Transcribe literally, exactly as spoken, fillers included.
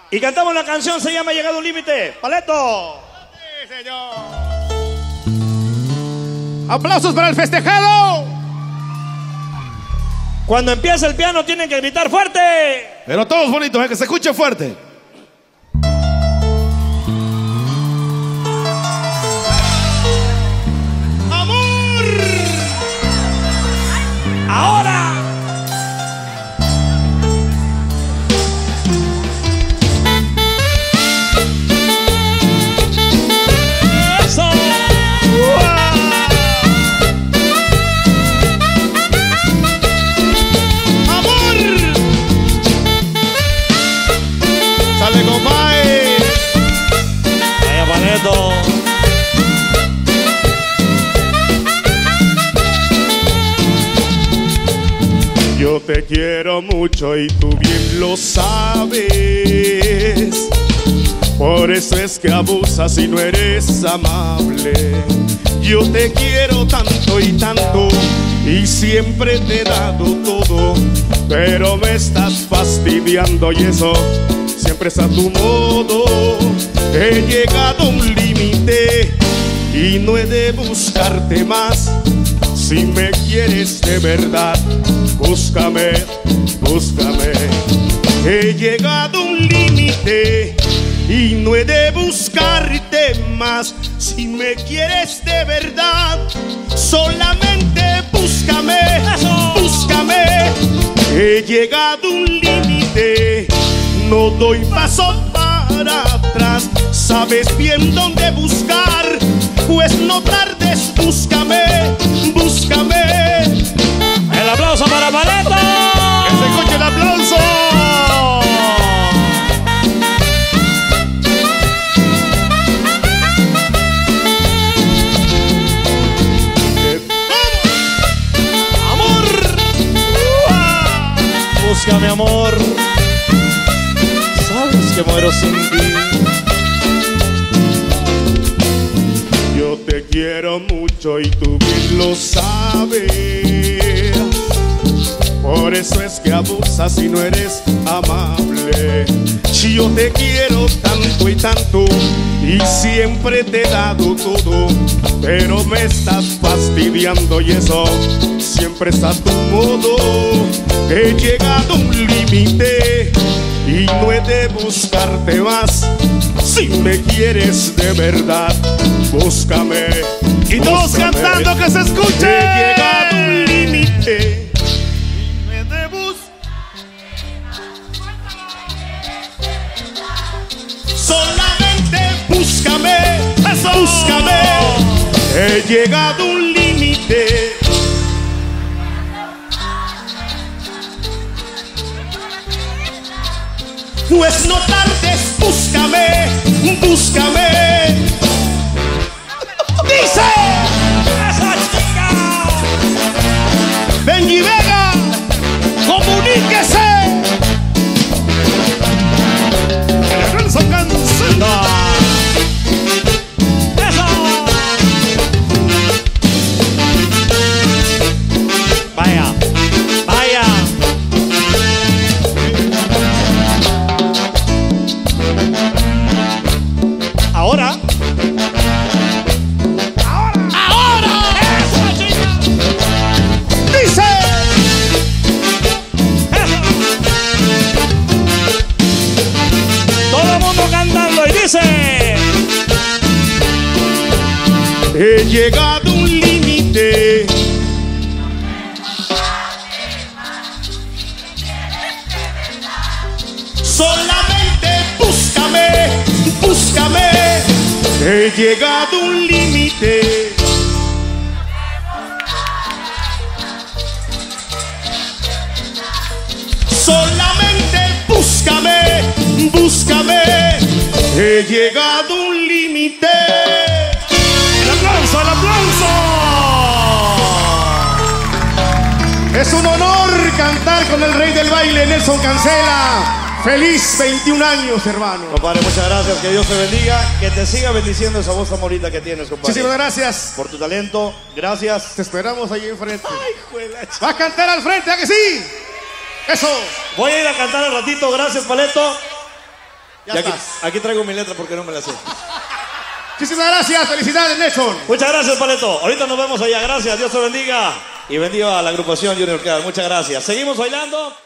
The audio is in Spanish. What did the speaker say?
Y cantamos la canción, se llama Llegado a un límite. ¡Paleto! Sí, señor. ¡Aplausos para el festejado! Cuando empieza el piano tienen que gritar fuerte. Pero todos bonitos, ¿eh? Que se escuche fuerte. ¡Amor! ¡Ahora! ¡Eso! ¡Sale, compadre! ¡Vaya, Paleto! Yo te quiero mucho y tú bien lo sabes. Por eso es que abusas y no eres amable. Yo te quiero tanto y tanto y siempre te he dado todo, pero me estás fastidiando y eso siempre es a tu modo. He llegado a un límite y no he de buscarte más. Si me quieres de verdad, búscame, búscame. He llegado a un límite y no he de buscarte más. Si me quieres de verdad, solamente búscame, búscame. He llegado a un límite, no doy paso para atrás. Sabes bien dónde buscar, pues no tardes, búscame, búscame. El aplauso para Paleto. Que se escuche el aplauso. Amor, búscame amor. Sabes que muero sin ti. Yo te quiero mucho y tú bien lo sabes. Por eso es que abusas y no eres amable. Yo te quiero tanto y tanto y siempre te he dado todo, pero me estás fastidiando y eso siempre es a tu modo. He llegado a un límite y no he de buscarte más. Si me quieres de verdad, búscame. Y todos búscame. Cantando que se escuche. He llegado a un límite y me de solamente búscame, eso. Búscame. He llegado a un límite. Pues no tardes, búscame, búscame. Dice esa chica. Benji Vega, comuníquese. Nelson Cancela. Eso. Vaya, vaya. Ahora. Ahora. Ahora. Eso, chica. Dice. Eso. Todo el mundo cantando y dice. He llegado a un límite. Solamente búscame, búscame. He llegado a un límite. Solamente búscame, búscame. He llegado a un límite. ¡El aplauso, el aplauso! Es un honor cantar con el rey del baile, Nelson Cancela. Feliz veintiún años, hermano. Compadre, muchas gracias. Que Dios te bendiga. Que te siga bendiciendo esa voz amorita que tienes, compadre. Muchísimas gracias. Por tu talento. Gracias. Te esperamos ahí enfrente. Ay, juela. ¿Va a cantar al frente, a que sí? Eso. Voy a ir a cantar al ratito. Gracias, Paleto. Ya Y aquí, estás. aquí traigo mi letra porque no me la sé. Muchísimas gracias, felicidades, Nelson. Muchas gracias, Paleto. Ahorita nos vemos allá. Gracias, Dios te bendiga. Y bendiga a la agrupación Junior Card. Muchas gracias. Seguimos bailando.